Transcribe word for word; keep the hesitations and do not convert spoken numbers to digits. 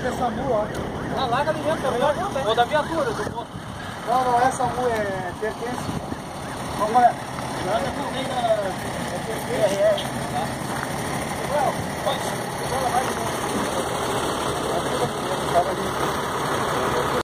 que essa mu, ó. Ah, larga ali dentro também, ó. Ou da viatura, do ponto. Não, não, essa mu é pertence. Vamos lá. Larga também da R R. Tá. Não, pode. Ela vai de novo.